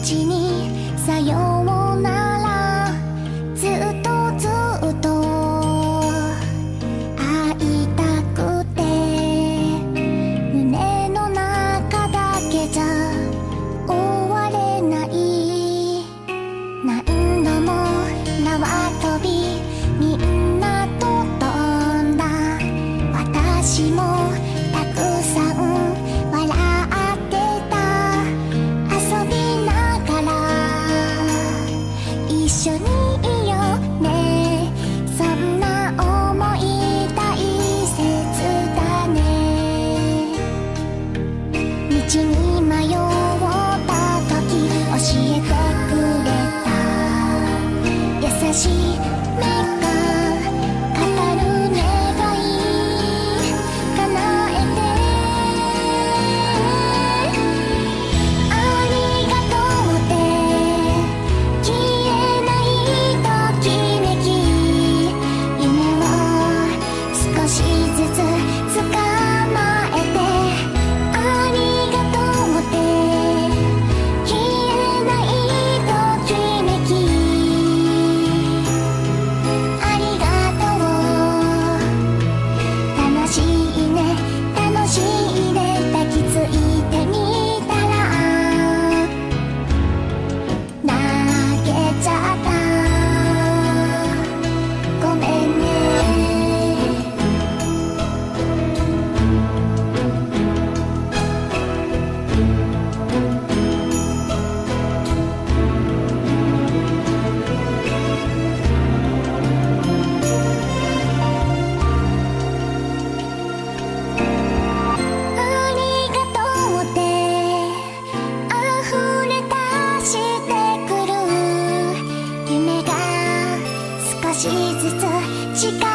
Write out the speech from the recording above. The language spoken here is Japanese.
ちにさようなら、ずっとずっと会いたくて、胸の中だけじゃ終われない。何度も縄跳びみんなと飛んだ。私もたくさん笑ってた。遊びながら一緒にいようね。そんな想い大切だね。道に迷った時教えてくれた優しい目が語る願い叶えて。ありがとうって消えないときめき、夢を少しずつ捕まえて。ありがとうって消えないときめき、ありがとう。楽しいね楽しいね、抱きついてみたら泣けちゃった。ごめんね。ありがとうって溢れ出してくる。夢が少しずつ近